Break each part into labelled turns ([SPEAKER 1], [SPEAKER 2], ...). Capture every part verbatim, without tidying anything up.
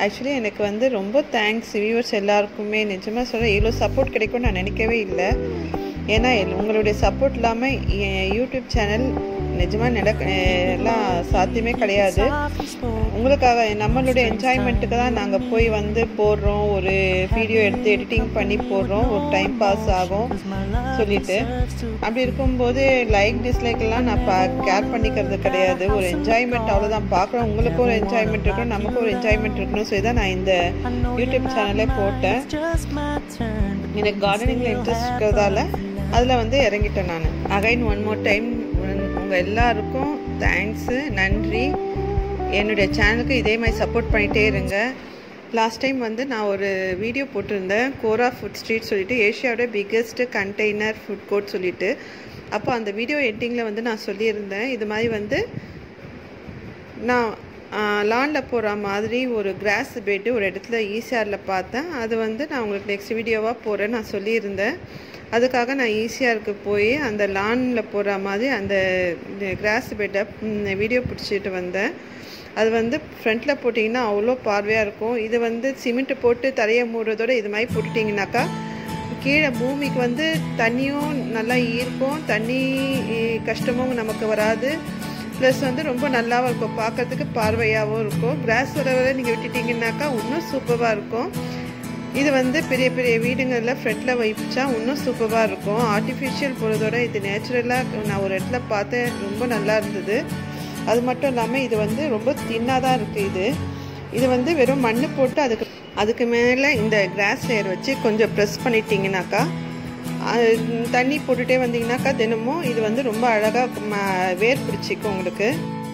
[SPEAKER 1] Actually எனக்கு வந்து ரொம்ப தேங்க்ஸ் வியூவர்ஸ் எல்லாருக்குமே. நிஜமாக சொல்கிறேன், இவ்வளோ சப்போர்ட் கிடைக்கும்னு நான் நினைக்கவே இல்லை. ஏன்னா உங்களுடைய சப்போர்ட் இல்லாமல் என் யூடியூப் சேனல் நிஜமாக நடக்க எல்லாம் சாத்தியமே கிடையாது. உங்களுக்காக நம்மளுடைய என்ஜாய்மெண்ட்டுக்கு தான் நாங்கள் போய் வந்து போடுறோம், ஒரு வீடியோ எடுத்து எடிட்டிங் பண்ணி போடுறோம், ஒரு டைம் பாஸ் ஆகும் சொல்லிட்டு. அப்படி இருக்கும்போது லைக் டிஸ்லைக்கெல்லாம் நான் பா கேர் பண்ணிக்கிறது கிடையாது. ஒரு என்ஜாய்மெண்ட் அவ்வளோதான் பார்க்குறோம். உங்களுக்கும் ஒரு என்ஜாய்மெண்ட் இருக்கணும், நமக்கும் ஒரு என்ஜாய்மெண்ட் இருக்கணும். சொல்லி தான் நான் இந்த யூடியூப் சேனலே போட்டேன். எனக்கு கார்டனிங்கில் இன்ட்ரெஸ்ட் இருக்கிறதால அதில் வந்து இறங்கிட்டேன் நான். அகைன் ஒன் மோர் டைம் உங்கள் எல்லாருக்கும் தேங்க்ஸு, நன்றி. என்னுடைய சேனலுக்கு இதே மாதிரி சப்போர்ட் பண்ணிகிட்டே இருங்க. லாஸ்ட் டைம் வந்து நான் ஒரு வீடியோ போட்டிருந்தேன், கோரா ஃபுட் ஸ்ட்ரீட் சொல்லிட்டு, ஏஷியாவோட பிக்கெஸ்ட் கண்டெய்னர் ஃபுட் கோர்ட் சொல்லிட்டு. அப்போ அந்த வீடியோ எண்டிங்கில் வந்து நான் சொல்லியிருந்தேன், இது மாதிரி வந்து நான் லானில் போகிற மாதிரி ஒரு கிராஸ் பெட்டு ஒரு இடத்துல ஈசிஆரில் பார்த்தேன். அது வந்து நான் உங்களுக்கு நெக்ஸ்ட் வீடியோவாக போகிறேன்னு நான் சொல்லியிருந்தேன். அதுக்காக நான் ஈசிஆருக்கு போய் அந்த லானில் போகிற மாதிரி அந்த கிராஸ் பெட்டை வீடியோ பிடிச்சிட்டு வந்தேன். அது வந்து ஃப்ரண்ட்டில் போட்டிங்கன்னா அவ்வளோ பார்வையாக இருக்கும். இது வந்து சிமெண்ட்டு போட்டு தரையை மூடுறதோட இது மாதிரி போட்டுட்டிங்கனாக்கா கீழே பூமிக்கு வந்து தண்ணியும் நல்லா ஈர்க்கும், தண்ணி கஷ்டமும் நமக்கு வராது. ப்ளஸ் வந்து ரொம்ப நல்லாவும் இருக்கும், பார்க்கறதுக்கு பார்வையாகவும் இருக்கும். கிராஸ் வர வர நீங்கள் விட்டுட்டிங்கனாக்கா இன்னும் சூப்பராக இருக்கும். இது வந்து பெரிய பெரிய வீடுங்களில் ஃப்ரண்ட்டில் வைச்சா இன்னும் சூப்பராக இருக்கும். ஆர்டிஃபிஷியல் போகிறதோட இது நேச்சுரலாக நான் ஒரு இடத்துல பார்த்தேன், ரொம்ப நல்லா இருந்தது. அது மட்டும் இல்லாமல் இது வந்து ரொம்ப தின்னாக தான் இருக்குது. இது இது வந்து வெறும் மண் போட்டு அதுக்கு அதுக்கு மேலே இந்த கிராஸ் லேயர் வச்சு கொஞ்சம் ப்ரெஸ் பண்ணிட்டீங்கனாக்கா, தண்ணி போட்டுகிட்டே வந்தீங்கன்னாக்கா தினமும் இது வந்து ரொம்ப அழகாக வேர் பிடிச்சிக்கும் உங்களுக்கு.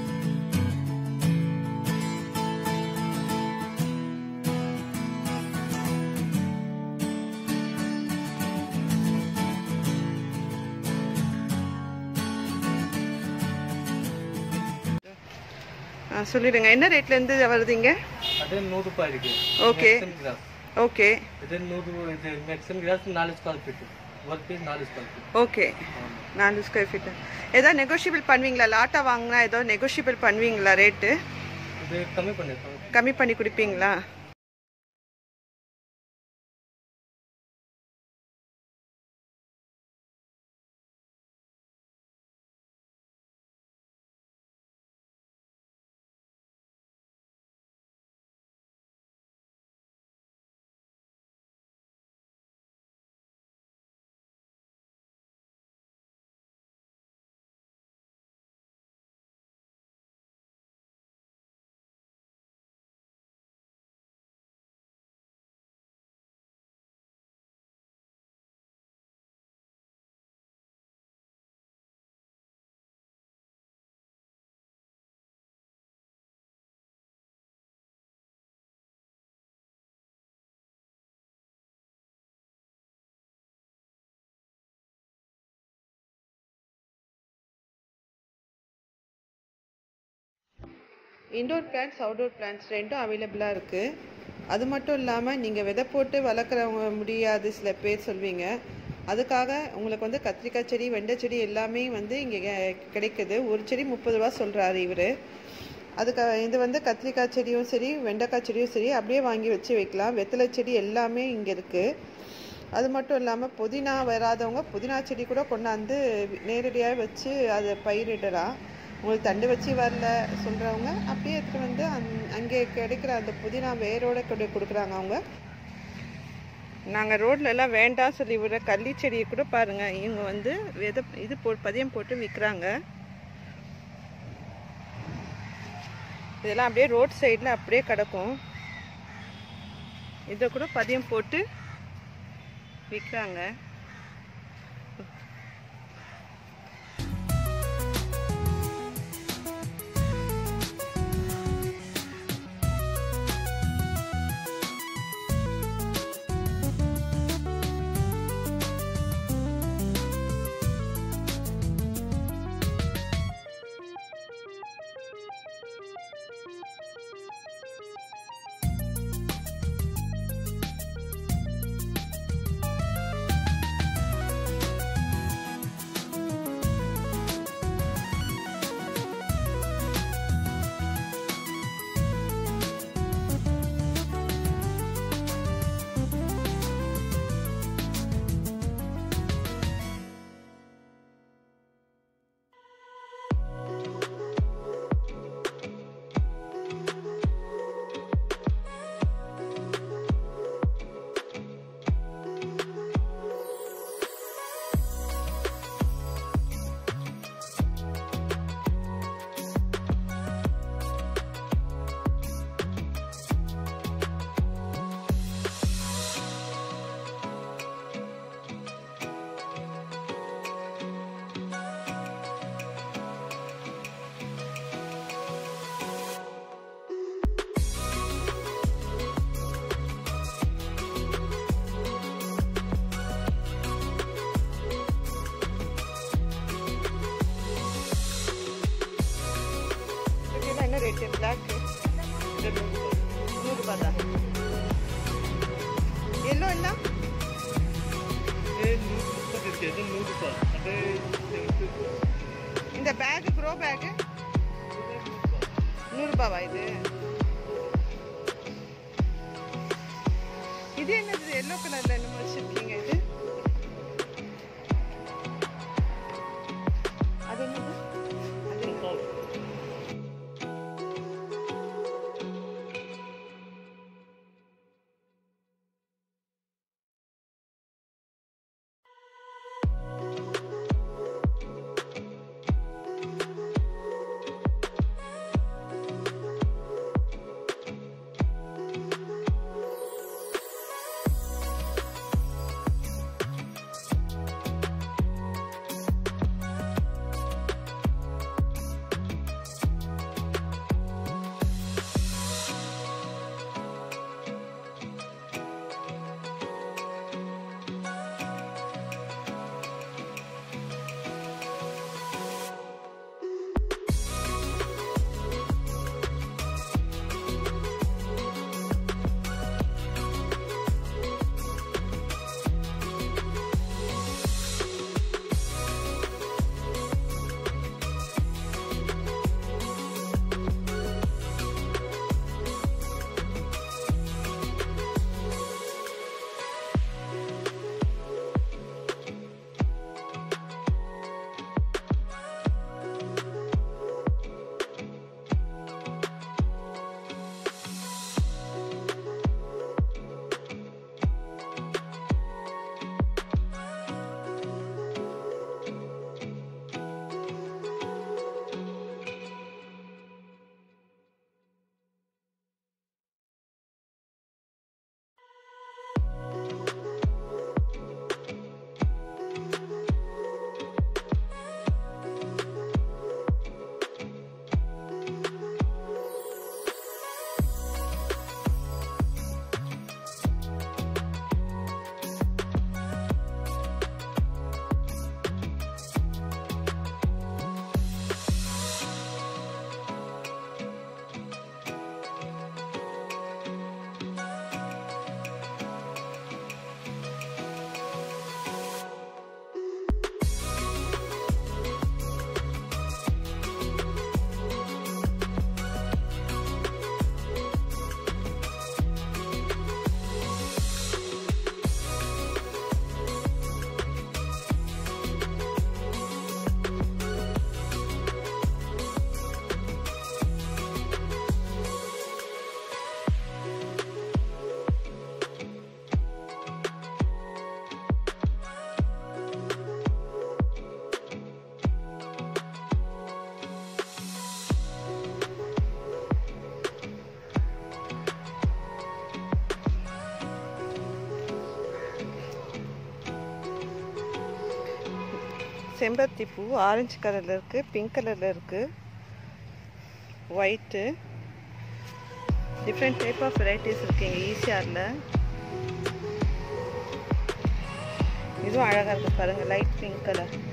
[SPEAKER 1] சொல்லிடுங்க, என்ன ரேட்லேருந்து வருதுங்க?
[SPEAKER 2] அது நூறு ரூபாய் இருக்கு.
[SPEAKER 1] Okay okay.
[SPEAKER 2] இது நூறு, இது மேக்ஸிமம் கிராஸ் நாலு ஸ்கொயர் ஃபீட், ஒரு பீஸ் நாலு ஸ்கொயர் ஃபீட்.
[SPEAKER 1] ஓகே, நாலு ஸ்கொயர் ஃபீட். ஏதாவது நெகோஷியபிள் பண்ணுவீங்களா? லாட்டாக வாங்கினா ஏதோ நெகோஷியபிள் பண்ணுவீங்களா ரேட்டு?
[SPEAKER 2] இது கம்மி பண்ணி
[SPEAKER 1] கம்மி பண்ணி கொடுப்பீங்களா? இன்டோர் பிளான்ட்ஸ் அவுட்டோர் பிளான்ட்ஸ் ரெண்டும் அவைலபிளாக இருக்குது. அது மட்டும் இல்லாமல் நீங்கள் விதை போட்டு வளர்க்குறவங்க முடியாது சில பேர் சொல்வீங்க. அதுக்காக உங்களுக்கு வந்து கத்திரிக்காய் செடி, வெண்டை செடி எல்லாமே வந்து இங்கே கிடைக்குது. ஒரு செடி முப்பது ரூபா சொல்கிறாரு இவர். அதுக்காக இது வந்து கத்திரிக்காய் செடியும் சரி, வெண்டைக்காய் செடியும் சரி அப்படியே வாங்கி வச்சு வைக்கலாம். வெத்தலை செடி எல்லாமே இங்கே இருக்குது. அது மட்டும் இல்லாமல் புதினா வராதவங்க புதினா செடி கூட கொண்டாந்து நேரடியாக வச்சு அதை பயிரிடலாம். உங்களுக்கு தண்டு வச்சு வரல சொல்கிறவங்க அப்படியே எடுத்துகிட்டு வந்து அந் அங்கே கிடைக்கிற அந்த புதினா வேரோடு கொண்டு கொடுக்குறாங்க அவங்க. நாங்கள் ரோட்லலாம் வேண்டாம் சொல்லி விடுற கள்ளி செடியை கூட பாருங்கள், இவங்க வந்து விதை இது போ பதியம் போட்டு விற்கிறாங்க. இதெல்லாம் அப்படியே ரோட் சைடில் அப்படியே கிடக்கும். இதை கூட பதியம் போட்டு விற்கிறாங்க. ஒயிட் பிளாக் நூறுரூபா தான். எல்லோ என்ன இந்த பேக் ப்ரோ பேக் நூறுரூபாவா இது? இது என்னது எல்லோ கலர்ல என்ன வச்சிருக்கீங்க? இது அது என்னது? அது என்ன? செம்பருத்தி பூ ஆரஞ்சு கலரில் இருக்குது, பிங்க் கலரில் இருக்குது, white, different type of varieties இருக்குங்க ஈசிஆரில். இதுவும் அழகாக இருக்குது பாருங்கள், லைட் பிங்க் கலர்.